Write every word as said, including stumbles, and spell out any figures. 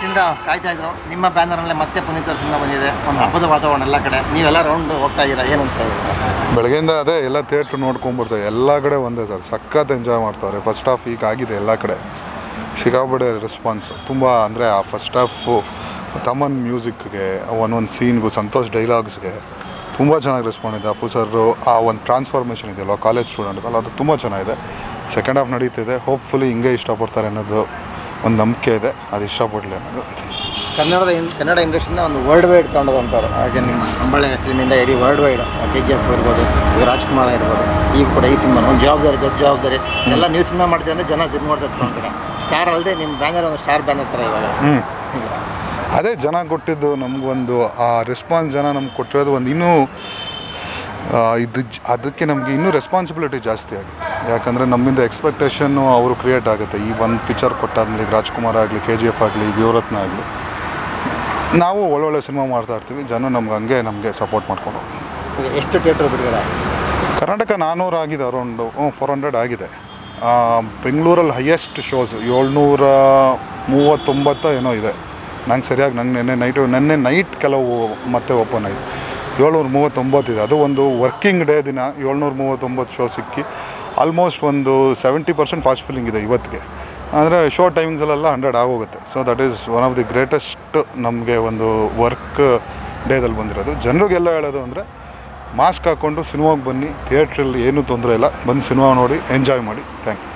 ವರ್ಷದಿಂದ ಕಾಯ್ತಾ ಇದ್ರು ನಿಮ್ಮ ಬ್ಯಾನರಲ್ಲೇ ಮತ್ತೆ ಪುನೀತ್ ಅವ್ರ ಸಿನಿಮಾ ಬಂದಿದೆ. ಒಂದು ಹಬ್ಬದ ವಾತಾವರಣ ಎಲ್ಲ ಕಡೆ, ನೀವೆಲ್ಲ ರೌಂಡ್ ಹೋಗ್ತಾ ಇದ್ದೀರಾ, ಏನು ಅನಿಸ್ತಾ ಇದೆ? ಬೆಳಗ್ಗೆಯಿಂದ ಅದೇ ಎಲ್ಲ ಥಿಯೇಟ್ರ್ ನೋಡ್ಕೊಂಡ್ಬರ್ತಾರೆ, ಎಲ್ಲ ಕಡೆ ಒಂದೇ ಸರ್, ಸಖತ್ ಎಂಜಾಯ್ ಮಾಡ್ತಾರೆ. ಫಸ್ಟ್ ಹಾಫ್ ಈಗ ಆಗಿದೆ ಎಲ್ಲ ಕಡೆ, ಸಿಕ್ಕಾಪಟ್ಟೆ ರೆಸ್ಪಾನ್ಸ್ ತುಂಬ. ಅಂದರೆ ಆ ಫಸ್ಟ್ ಹಾಫು ತಮನ್ ಮ್ಯೂಸಿಕ್ಗೆ, ಒಂದೊಂದು ಸೀನ್ಗೂ, ಸಂತೋಷ್ ಡೈಲಾಗ್ಸ್ಗೆ ತುಂಬ ಚೆನ್ನಾಗಿ ರೆಸ್ಪಾಂಡ್ ಇದೆ. ಅಪ್ಪು ಸರ್ ಆ ಒಂದು ಟ್ರಾನ್ಸ್ಫಾರ್ಮೇಷನ್ ಇದೆಯಲ್ಲ ಕಾಲೇಜ್ ಸ್ಟೂಡೆಂಟ್ ಅಲ್ಲ, ಅದು ತುಂಬ ಚೆನ್ನಾಗಿದೆ. ಸೆಕೆಂಡ್ ಹಾಫ್ ನಡೀತಿದೆ, ಹೋಪ್ಫುಲಿ ಹಿಂಗೆ ಇಷ್ಟಪಡ್ತಾರೆ ಅನ್ನೋದು ಒಂದು ನಂಬಿಕೆ ಇದೆ. ಅದು ಇಷ್ಟಪಡಲಿ ಅನ್ನೋದು. ಕನ್ನಡದ ಇನ್ ಕನ್ನಡ ಇಂಡಸ್ಟ್ರಿನ ಒಂದು ವರ್ಲ್ಡ್ ವೈಡ್ ತೊಗೊಂಡೋದಂಥವ್ರು, ಹಾಗೆ ನಿಮ್ಮ ಅಂಬಳೆ ಫಿಲ್ಮಿಂದ ಇಡೀ world wide, K G F ಇರ್ಬೋದು, ಈಗ ರಾಜ್ಕುಮಾರ್ ಇರ್ಬೋದು, ಈಗ ಕೂಡ ಈ ಸಿನಿಮಾ ಒಂದು ಜವಾಬ್ದಾರಿ, ದೊಡ್ಡ ಜವಾಬ್ದಾರಿ. ಎಲ್ಲ ನೀವು ಸಿನಿಮಾ ಮಾಡ್ತೀವಿ ಅಂದರೆ ಜನ ಇದು ನೋಡ್ತಾರೆ ಒಂದು ಕಡೆ. ಸ್ಟಾರ್ ಅಲ್ಲದೆ ನಿಮ್ಮ ಬ್ಯಾನರ್ ಒಂದು ಸ್ಟಾರ್ ಬ್ಯಾನರ್ ಥರ ಇವಾಗ. ಹ್ಞೂ ಅದೇ ಜನ ಕೊಟ್ಟಿದ್ದು ನಮಗೊಂದು ಆ ರೆಸ್ಪಾನ್ಸ್, ಜನ ನಮ್ಗೆ ಕೊಟ್ಟಿರೋದು ಒಂದು ಇನ್ನೂ ಇದು, ಅದಕ್ಕೆ ನಮಗೆ ಇನ್ನೂ ರೆಸ್ಪಾನ್ಸಿಬಿಲಿಟಿ ಜಾಸ್ತಿ ಆಗುತ್ತೆ. ಯಾಕಂದರೆ ನಮ್ಮಿಂದ ಎಕ್ಸ್ಪೆಕ್ಟೇಷನ್ನು ಅವರು ಕ್ರಿಯೇಟ್ ಆಗುತ್ತೆ. ಈ ಒಂದು ಪಿಕ್ಚರ್ ಕೊಟ್ಟಾದ್ಮೇಲೆ ಈಗ ರಾಜ್ಕುಮಾರ್ ಆಗಲಿ, ಕೆ ಜಿ ಎಫ್ ಆಗಲಿ, ಈಗ ಯುವರತ್ನ ಆಗಲಿ, ನಾವು ಒಳ್ಳೊಳ್ಳೆ ಸಿನಿಮಾ ಮಾಡ್ತಾ ಇರ್ತೀವಿ. ಜನ ನಮ್ಗೆ ಹಂಗೆ ನಮಗೆ ಸಪೋರ್ಟ್ ಮಾಡ್ಕೊಂಡು ಈಗ ಎಷ್ಟು ಥಿಯೇಟ್ರ್ ಬಿಡುಗಡೆ? ಕರ್ನಾಟಕ ನಾನ್ನೂರು ಆಗಿದೆ, ಅರೌಂಡು ಫೋರ್ ಹಂಡ್ರೆಡ್ ಆಗಿದೆ. ಬೆಂಗಳೂರಲ್ಲಿ ಹೈಯೆಸ್ಟ್ ಶೋಸ್ ಏಳ್ನೂರ ಮೂವತ್ತೊಂಬತ್ತು ಏನೋ ಇದೆ. ನಂಗೆ ಸರಿಯಾಗಿ ನಂಗೆ ನೆನ್ನೆ ನೈಟು ನೆನ್ನೆ ನೈಟ್ ಕೆಲವು ಮತ್ತೆ ಓಪನ್ ಆಯಿತು. ಏಳ್ನೂರ ಮೂವತ್ತೊಂಬತ್ತಿದೆ. ಅದು ಒಂದು ವರ್ಕಿಂಗ್ ಡೇ ದಿನ ಏಳ್ನೂರ ಮೂವತ್ತೊಂಬತ್ತು ಶೋ ಸಿಕ್ಕಿ ಆಲ್ಮೋಸ್ಟ್ ಒಂದು ಸೆವೆಂಟಿ ಪರ್ಸೆಂಟ್ ಫಾಸ್ಟ್ ಫಿಲ್ಲಿಂಗ್ ಇದೆ ಇವತ್ತಿಗೆ. ಅಂದರೆ ಶೋ ಟೈಮಿಂಗ್ಸಲ್ಲೆಲ್ಲ ಹಂಡ್ರೆಡ್ ಆಗೋಗುತ್ತೆ. So that is one of the greatest ನಮಗೆ ಒಂದು ವರ್ಕ್ ಡೇದಲ್ಲಿ ಬಂದಿರೋದು. ಜನರಿಗೆಲ್ಲ ಹೇಳೋದು ಅಂದರೆ ಮಾಸ್ಕ್ ಹಾಕ್ಕೊಂಡು ಸಿನಿಮಾಗೆ ಬನ್ನಿ, ಥಿಯೇಟ್ರಲ್ಲಿ ಏನೂ ತೊಂದರೆ ಇಲ್ಲ, ಬಂದು ಸಿನಿಮಾ ನೋಡಿ ಎಂಜಾಯ್ ಮಾಡಿ. Thank you.